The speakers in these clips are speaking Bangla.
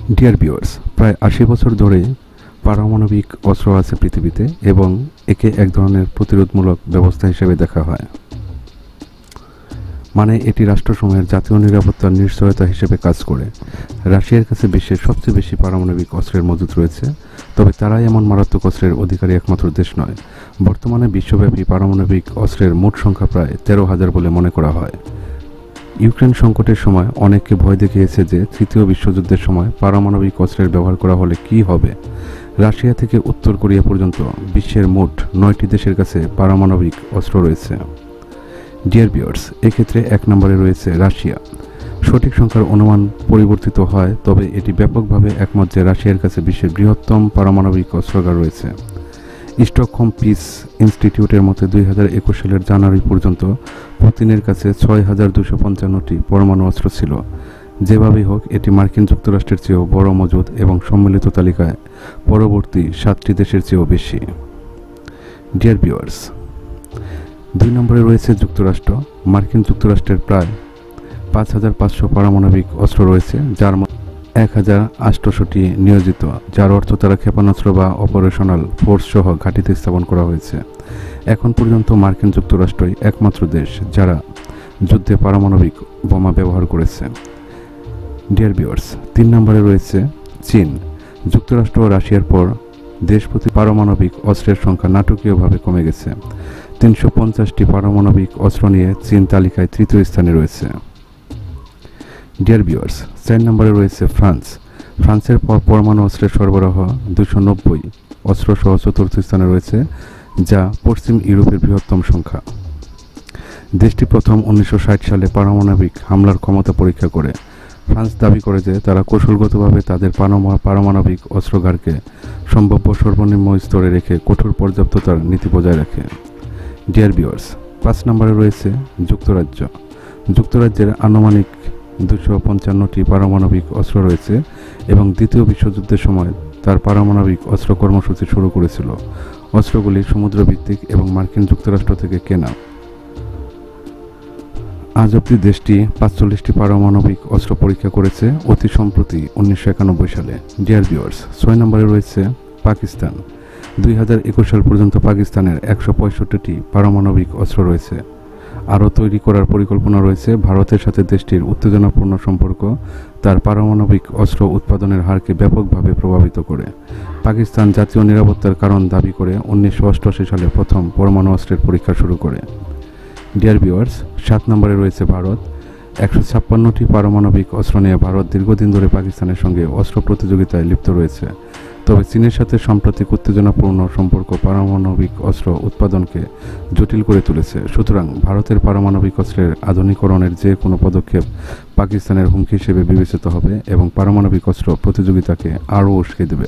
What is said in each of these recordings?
ডিয়ার ভিউয়ার্স, প্রায় ৮০ বছর ধরে পারমাণবিক অস্ত্র আছে পৃথিবীতে এবং একে এক ধরনের প্রতিরোধমূলক ব্যবস্থা হিসেবে দেখা হয়। মানে এটি রাষ্ট্রসমূহের জাতীয় নিরাপত্তার নিশ্চয়তা হিসেবে কাজ করে। রাশিয়ার কাছে বিশ্বের সবচেয়ে বেশি পারমাণবিক অস্ত্রের মজুত রয়েছে, তবে তারাই এমন মারাত্মক অস্ত্রের অধিকারী একমাত্র দেশ নয়। বর্তমানে বিশ্বব্যাপী পারমাণবিক অস্ত্রের মোট সংখ্যা প্রায় ১৩,০০০ বলে মনে করা হয়। ইউক্রেন সংকটের সময় অনেককে ভয় দেখিয়েছে যে তৃতীয় বিশ্বযুদ্ধের সময় পারমাণবিক অস্ত্রের ব্যবহার করা হলে কী হবে। রাশিয়া থেকে উত্তর কোরিয়া পর্যন্ত বিশ্বের মোট ৯টি দেশের কাছে পারমাণবিক অস্ত্র রয়েছে। ডিয়ার ভিউয়ার্স, এক্ষেত্রে ১ নম্বরে রয়েছে রাশিয়া। সঠিক সংখ্যার অনুমান পরিবর্তিত হয়, তবে এটি ব্যাপকভাবে একমত যে রাশিয়ার কাছে বিশ্বের বৃহত্তম পারমাণবিক অস্ত্রাগার রয়েছে। স্টকহোম পিস ইনস্টিটিউটের মতে ২০২১ সালের জানুয়ারি পর্যন্ত পুতিনের কাছে ৬,২৫৫টি পরমাণু অস্ত্র ছিল। যেভাবেই হোক, এটি মার্কিন যুক্তরাষ্ট্রের চেয়েও বড় মজুদ এবং সম্মিলিত তালিকায় পরবর্তী ৭টি দেশের চেয়েও বেশি। ডিয়ার ভিউয়ার্স, ২ নম্বরে রয়েছে যুক্তরাষ্ট্র। মার্কিন যুক্তরাষ্ট্রের প্রায় ৫,৫০০ পারমাণবিক অস্ত্র রয়েছে, যার মধ্যে ১,৮০০টি নিয়োজিত, যার অর্থ তারা ক্ষেপণাস্ত্র বা অপারেশনাল ফোর্স সহ ঘাঁটিতে স্থাপন করা হয়েছে। এখন পর্যন্ত মার্কিন যুক্তরাষ্ট্রই একমাত্র দেশ যারা যুদ্ধে পারমাণবিক বোমা ব্যবহার করেছে। ডিয়ার ভিউয়ার্স, ৩ নম্বরে রয়েছে চীন। যুক্তরাষ্ট্র ও রাশিয়ার পর দেশ প্রতি পারমাণবিক অস্ত্রের সংখ্যা নাটকীয়ভাবে কমে গেছে। ৩৫০টি পারমাণবিক অস্ত্র নিয়ে চীন তালিকায় ৩য় স্থানে রয়েছে। ডিয়ার ভিউয়ার্স, ৪ নম্বরে রয়েছে ফ্রান্স। ফ্রান্সের পর পরমাণু অস্ত্রের সরবরাহ ২৯০ অস্ত্র সহ ৪র্থ স্থানে রয়েছে, যা পশ্চিম ইউরোপের বৃহত্তম সংখ্যা। দেশটি প্রথম ১৯৬০ সালে পারমাণবিক হামলার ক্ষমতা পরীক্ষা করে। ফ্রান্স দাবি করে যে তারা কৌশলগতভাবে তাদের পারমাণবিক অস্ত্রাগারকে সম্ভাব্য সর্বনিম্ন স্তরে রেখে কঠোর পর্যাপ্ততার নীতি বজায় রাখে। ডিয়ার ভিউয়ার্স, ৫ নম্বরে রয়েছে যুক্তরাজ্য। যুক্তরাজ্যের আনুমানিক ২৫৫টি পারমাণবিক অস্ত্র রয়েছে এবং দ্বিতীয় বিশ্বযুদ্ধের সময় তার পারমাণবিক অস্ত্র কর্মসূচি শুরু করেছিল। অস্ত্রগুলি সমুদ্রভিত্তিক এবং মার্কিন যুক্তরাষ্ট্র থেকে কেনা। আজ অবধি দেশটি ৪৫টি পারমাণবিক অস্ত্র পরীক্ষা করেছে, অতি সম্প্রতি ১৯৯১ সালে। ডিয়ার ভিউয়ার্স, ৬ নম্বরে রয়েছে পাকিস্তান। ২০২১ সাল পর্যন্ত পাকিস্তানের ১৬৫টি পারমাণবিক অস্ত্র রয়েছে। আরও তৈরি করার পরিকল্পনা রয়েছে। ভারতের সাথে দেশটির উত্তেজনাপূর্ণ সম্পর্ক তার পারমাণবিক অস্ত্র উৎপাদনের হারকে ব্যাপকভাবে প্রভাবিত করে। পাকিস্তান জাতীয় নিরাপত্তার কারণ দাবি করে ১৯৮৮ সালে প্রথম পরমাণু অস্ত্রের পরীক্ষা শুরু করে। ডিয়ার ভিউয়ার্স, ৭ নম্বরে রয়েছে ভারত। ১৫৬টি পারমাণবিক অস্ত্র নিয়ে ভারত দীর্ঘদিন ধরে পাকিস্তানের সঙ্গে অস্ত্র প্রতিযোগিতায় লিপ্ত রয়েছে। তবে চীনের সাথে সাম্প্রতিক উত্তেজনাপূর্ণ সম্পর্ক পারমাণবিক অস্ত্র উৎপাদনকে জটিল করে তুলেছে। সুতরাং ভারতের পারমাণবিক অস্ত্রের আধুনিকরণের যে কোনো পদক্ষেপ পাকিস্তানের হুমকি হিসেবে বিবেচিত হবে এবং পারমাণবিক অস্ত্র প্রতিযোগিতাকে আরও উস্কে দেবে।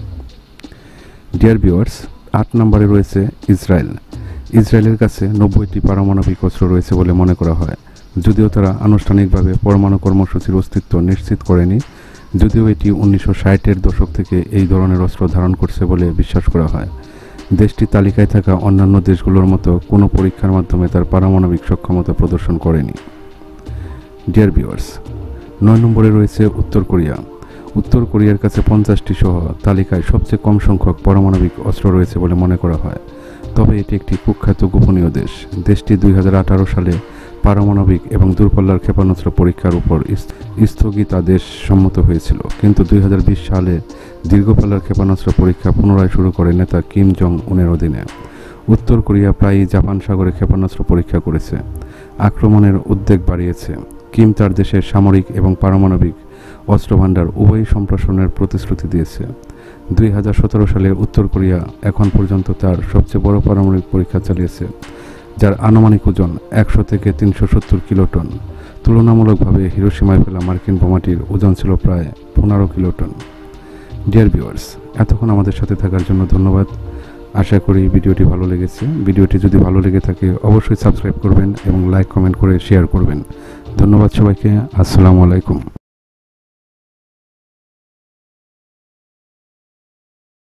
ডিয়ার ভিউয়ার্স, ৮ নম্বরে রয়েছে ইসরায়েল। ইসরায়েলের কাছে ৯০টি পারমাণবিক অস্ত্র রয়েছে বলে মনে করা হয়, যদিও তারা আনুষ্ঠানিকভাবে পরমাণু কর্মসূচির অস্তিত্ব নিশ্চিত করেনি। যদিও এটি ১৯৬০-এর দশক থেকে এই ধরনের অস্ত্র ধারণ করছে বলে বিশ্বাস করা হয়। দেশটি তালিকায় থাকা অন্যান্য দেশগুলোর মতো কোনো পরীক্ষার মাধ্যমে তার পারমাণবিক সক্ষমতা প্রদর্শন করেনি। ডিয়ার ভিউয়ার্স, ৯ নম্বরে রয়েছে উত্তর কোরিয়া। উত্তর কোরিয়ার কাছে ৫০টি সহ তালিকায় সবচেয়ে কম সংখ্যক পারমাণবিক অস্ত্র রয়েছে বলে মনে করা হয়, তবে এটি একটি কুখ্যাত গোপনীয় দেশ। দেশটি ২০১৮ সালে পারমাণবিক এবং দূরপাল্লার ক্ষেপণাস্ত্র পরীক্ষার উপর স্থগিতাদেশ সম্মত হয়েছিল, কিন্তু ২০২০ সালে দীর্ঘপাল্লার ক্ষেপণাস্ত্র পরীক্ষা পুনরায় শুরু করে নেতা কিম জং উনের অধীনে। উত্তর কোরিয়া প্রায়ই জাপান সাগরে ক্ষেপণাস্ত্র পরীক্ষা করেছে, আক্রমণের উদ্বেগ বাড়িয়েছে। কিম তার দেশের সামরিক এবং পারমাণবিক অস্ত্রভাণ্ডার উভয়ই সম্প্রসারণের প্রতিশ্রুতি দিয়েছে। ২০১৭ সালে উত্তর কোরিয়া এখন পর্যন্ত তার সবচেয়ে বড় পারমাণবিক পরীক্ষা চালিয়েছে, যার আনুমানিক ওজন ১০০ থেকে ৩৭০ কিলোটন। তুলনামূলকভাবে হিরোশিমায় ফেলা মার্কিন বোমাটির ওজন ছিল প্রায় ১৫ কিলোটন। ডিয়ার ভিউয়ার্স, এতক্ষণ আমাদের সাথে থাকার জন্য ধন্যবাদ। আশা করি ভিডিওটি ভালো লেগেছে। ভিডিওটি যদি ভালো লেগে থাকে অবশ্যই সাবস্ক্রাইব করবেন এবং লাইক কমেন্ট করে শেয়ার করবেন। ধন্যবাদ সবাইকে। আসসালামু আলাইকুম।